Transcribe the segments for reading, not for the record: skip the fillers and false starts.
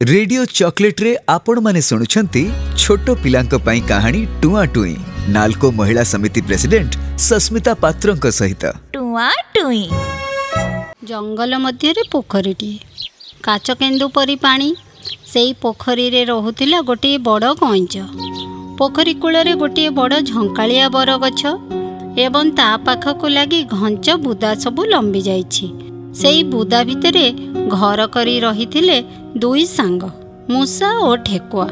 Radio chocolate रे आपण माने सुनुछंती छोटो पिलांक पई कहानी टुआ टुई नालको महिला समिति प्रेसिडेंट सस्मिता पात्रंक सहित टुआ टुई। जंगल मध्य रे पोखरीटी काच केन्दु परी पानी सेई पोखरी रे रहुतिला गोटे बड़ कईंच। पोखरी कूल रे गोटे बड़ झंकालिया बर गछ एवं ता पाखकु लगी घंच बुदा सबु लंबी जाइछि। सेई बुदा भितरे घर करी रहिथिले दुई सांग मूसा और ठेकुआ।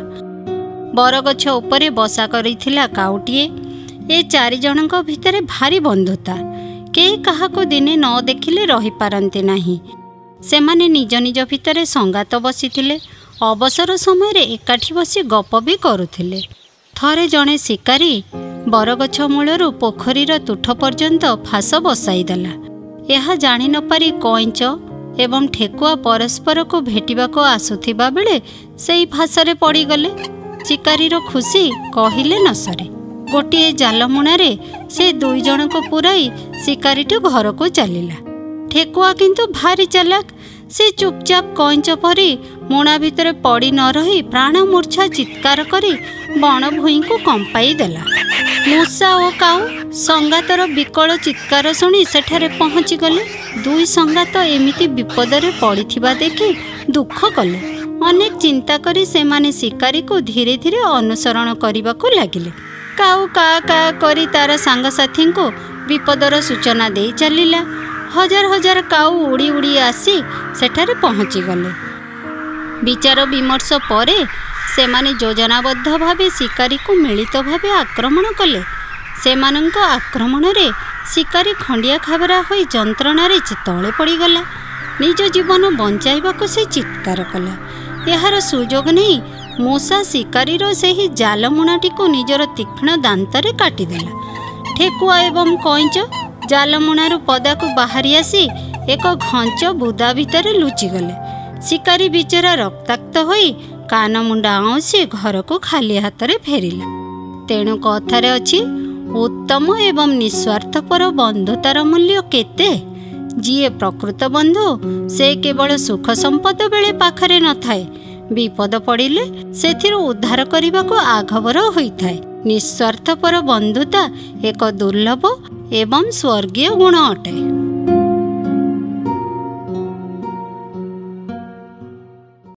बरगछ उपरे बसा करिथिला काउटिए। ए चारि जनक भितरे भारी बंधुता। केही काहाको दिने न देखिले रही पारंती नाही। सेमाने निज निज भितरे संगात बसिथिले। अवसर समय रे एकाठी बसी गप भी करुथिले। थरे जणे शिकारी बरगछ मूलरू पोखरीर तुठ पर्यंत फास बसाईदेला। यह जानि न पारी कईंच एवं ठेकुआ परस्पर को भेटिबाको आसुथिबा बेले सेई फासरे पड़ीगले। शिकारीर खुशी कहिले न सरे। गोटे जालमुणारे से दुई जन को पुराई शिकारीटी घर को चलिला। ठेकुआ किंतु भारी चालाक। से चुपचाप कईंच परी मुणा भितरे पड़ी न रही प्राण मूर्छा चित्कार करी बण भूई को कंपाई देला। मूसा और काऊ संगातर विकल चित्कार शुणी सेठारे पहुँची गले। दुई संगात एमिति विपदरे पड़िथिबा देखि दुख कले। अनेक चिंता करी सेमाने शिकारी को धीरे धीरे अनुसरण करने लगिले। काऊ का का करी तार सांगसाथी को विपदर सूचना दे चलिला। हजार हजार काऊ उड़ी उड़ी आसी सेठारे पहुँची गले। विचार विमर्श परे सेमाने योजनाबद्ध भावे शिकारी को मिलित भावे आक्रमण कले। सेमानंक आक्रमण रे शिकारी खंडिया खाबरा होई जंत्रणारे तळे पड़ीगला। निज जीवन बंचाइबाको से चित्कार कला। यार सुजोग नहीं मूसा शिकारीर सेही जालमुणाटी को निजर तीक्ष्ण दांतरे काटिदेला। ठेकुआ एवं कईंच जालमुणारू पदाकू बाहरी आसी एक घंच बुदा भितरे लुचिगले। शिकारी बिचरा रक्ताक्त होई कान मुंडा आउसी घर को खाली हाथ रे फेरिला। तेणु कथारे अछि उत्तम एवं निस्वार्थपर बंधुतार मूल्य केते। जीए प्रकृत बंधु से केवल सुख संपद बेले पाखरे न थाए। विपद पड़िले सेथिरु उद्धार करने को आघबर होइथाए। निस्वार्थपर बंधुता एक दुर्लभ एवं स्वर्गीय गुण अटे।